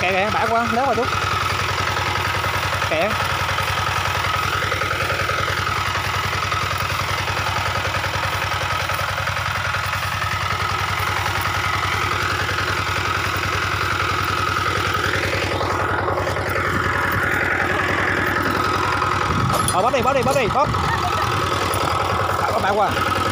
kẹt kẹt bả quá lớn mà chút kẹt. Bóp đi bóp. Bả quá.